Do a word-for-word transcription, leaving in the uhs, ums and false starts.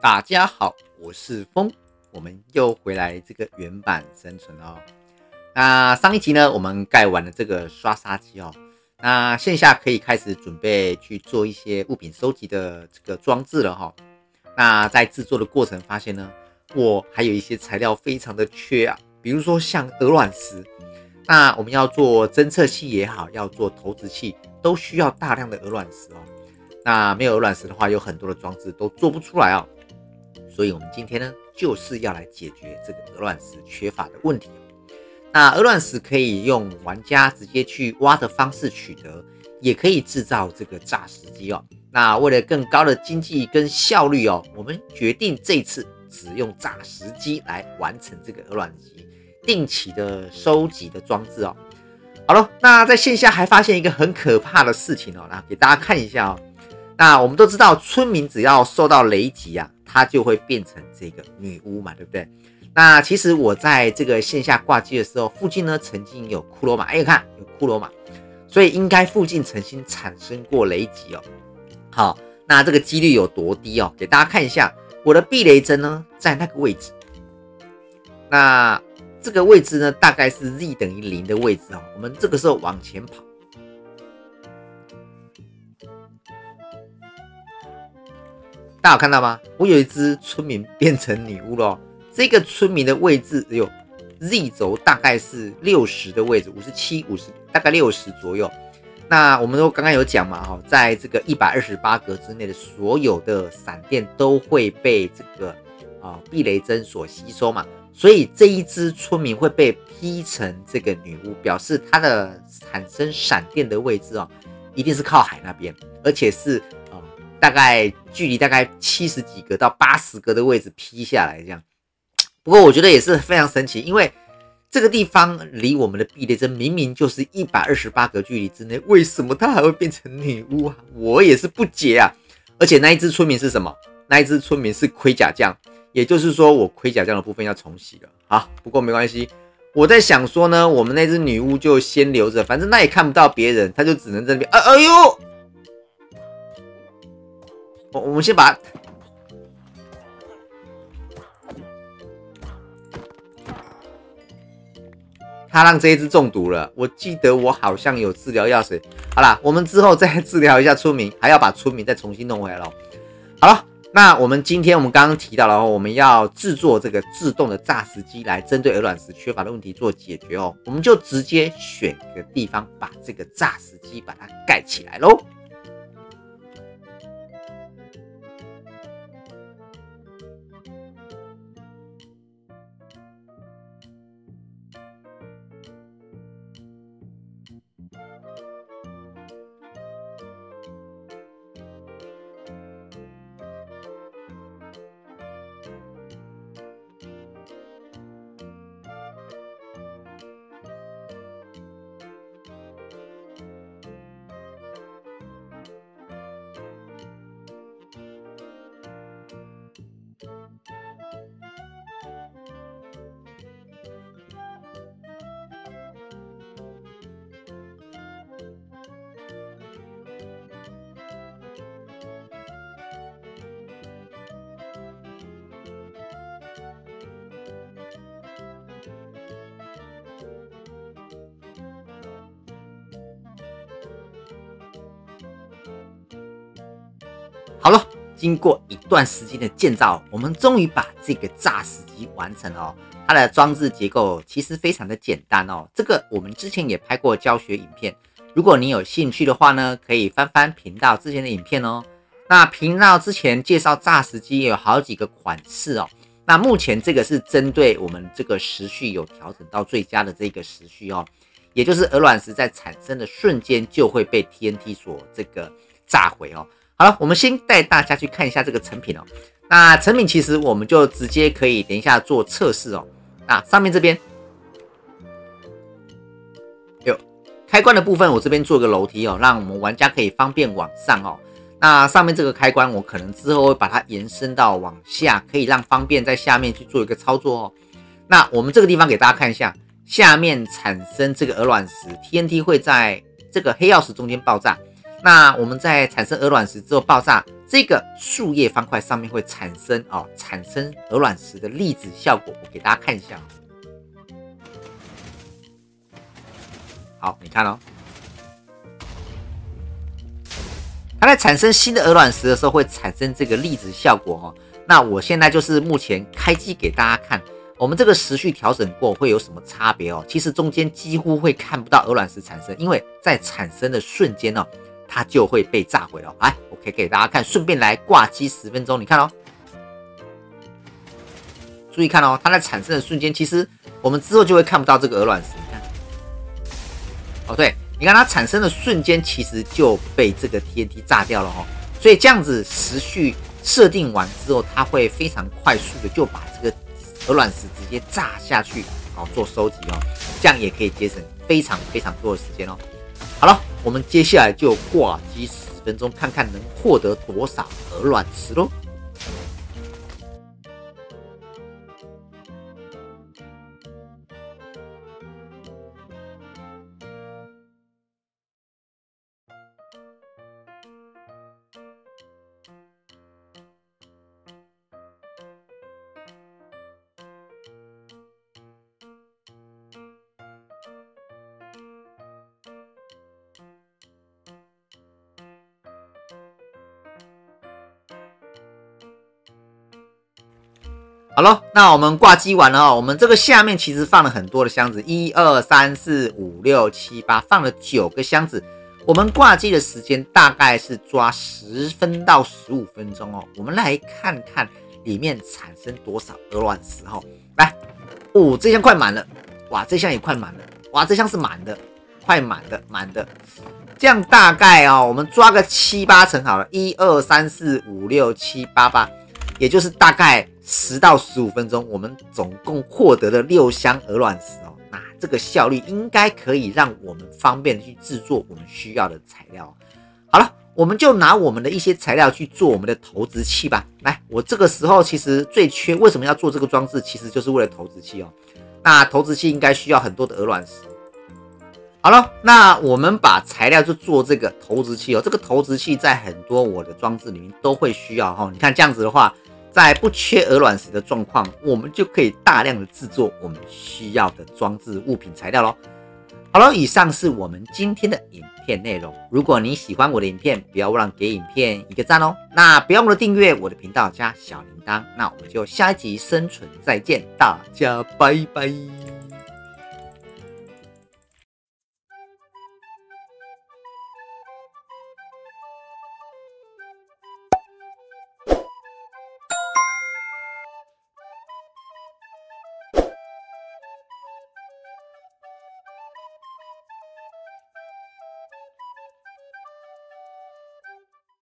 大家好，我是风，我们又回来这个原版生存哦。那上一集呢，我们盖完了这个刷砂机哦，那线下可以开始准备去做一些物品收集的这个装置了哈、哦。那在制作的过程发现呢，我还有一些材料非常的缺啊，比如说像鹅卵石，那我们要做侦测器也好，要做投掷器，都需要大量的鹅卵石哦。那没有鹅卵石的话，有很多的装置都做不出来哦。所以我们今天呢，就是要来解决这个鹅卵石缺乏的问题。那鹅卵石可以用玩家直接去挖的方式取得，也可以制造这个诈石机哦。那为了更高的经济跟效率哦，我们决定这次只用诈石机来完成这个鹅卵石定期的收集的装置哦。好了，那在线下还发现一个很可怕的事情哦，那给大家看一下哦。那我们都知道，村民只要受到雷击啊，它就会变成这个女巫嘛，对不对？那其实我在这个线下挂机的时候，附近呢曾经有骷髅马，哎，看有骷髅马，所以应该附近曾经产生过雷击哦。好，那这个几率有多低哦？给大家看一下，我的避雷针呢在那个位置，那这个位置呢大概是 z 等于零的位置哦。我们这个时候往前跑。大家有看到吗？我有一只村民变成女巫了、哦。这个村民的位置有 Z 轴，大概是六十的位置，五十七、五十，大概六十左右。那我们都刚刚有讲嘛，哈，在这个一百二十八格之内的所有的闪电都会被这个啊避雷针所吸收嘛，所以这一只村民会被劈成这个女巫，表示它的产生闪电的位置哦，一定是靠海那边，而且是。大概距离大概七十几格到八十格的位置劈下来这样，不过我觉得也是非常神奇，因为这个地方离我们的避雷针明明就是一百二十八格距离之内，为什么它还会变成女巫啊？我也是不解啊！而且那一只村民是什么？那一只村民是盔甲匠，也就是说我盔甲匠的部分要重洗了。好，不过没关系，我在想说呢，我们那只女巫就先留着，反正那也看不到别人，他就只能在那边。哎哎呦！我们先把它，他让这一只中毒了。我记得我好像有治疗药水。好啦，我们之后再治疗一下村民，还要把村民再重新弄回来咯。好了，那我们今天我们刚刚提到了，我们要制作这个自动的诈石机来针对鹅卵石缺乏的问题做解决哦。我们就直接选个地方把这个诈石机把它盖起来咯。好了，经过一段时间的建造，我们终于把这个诈石机完成了哦。它的装置结构其实非常的简单哦，这个我们之前也拍过教学影片，如果你有兴趣的话呢，可以翻翻频道之前的影片哦。那频道之前介绍诈石机也有好几个款式哦。那目前这个是针对我们这个时序有调整到最佳的这个时序哦，也就是鹅卵石在产生的瞬间就会被 T N T 所这个炸毁哦。好了，我们先带大家去看一下这个成品哦。那成品其实我们就直接可以等一下做测试哦。那上面这边有开关的部分，我这边做个楼梯哦，让我们玩家可以方便往上哦。那上面这个开关，我可能之后会把它延伸到往下，可以让方便在下面去做一个操作哦。那我们这个地方给大家看一下，下面产生这个鹅卵石 T N T 会在这个黑曜石中间爆炸。那我们在产生鹅卵石之后爆炸， 这个树叶方块上面会产生哦，产生鹅卵石的粒子效果，我给大家看一下。好，你看哦，它在产生新的鹅卵石的时候会产生这个粒子效果哦。那我现在就是目前开机给大家看，我们这个时序调整过会有什么差别哦？其实中间几乎会看不到鹅卵石产生，因为在产生的瞬间哦，它就会被炸毁了。来，我可以给大家看，顺便来挂机十分钟，你看哦，注意看哦，它在产生的瞬间，其实我们之后就会看不到这个鹅卵石。你看，哦，对，你看它产生的瞬间，其实就被这个 T N T 炸掉了哦。所以这样子时序设定完之后，它会非常快速的就把这个鹅卵石直接炸下去，好做收集哦，这样也可以节省非常非常多的时间哦。好了，我们接下来就挂机十分钟，看看能获得多少鹅卵石咯。好了，那我们挂机完了哦。我们这个下面其实放了很多的箱子，一二三四五六七八，放了九个箱子。我们挂机的时间大概是抓十分到十五分钟哦。我们来看看里面产生多少鹅卵石哦。来，哦，这箱快满了，哇，这箱也快满了，哇，这箱是满的，快满的，满的。这样大概哦，我们抓个七八成好了，一二三四五六七八八。也就是大概十到十五分钟，我们总共获得了六箱鹅卵石哦。那这个效率应该可以让我们方便去制作我们需要的材料。好了，我们就拿我们的一些材料去做我们的投掷器吧。来，我这个时候其实最缺，为什么要做这个装置？其实就是为了投掷器哦。那投掷器应该需要很多的鹅卵石。好了，那我们把材料就做这个投掷器哦。这个投掷器在很多我的装置里面都会需要哦。你看这样子的话，在不缺鹅卵石的状况，我们就可以大量的制作我们需要的装置物品材料咯。好了，以上是我们今天的影片内容。如果你喜欢我的影片，不要忘了给影片一个赞哦。那不要忘了订阅我的频道加小铃铛。那我们就下一集生存再见，大家拜拜。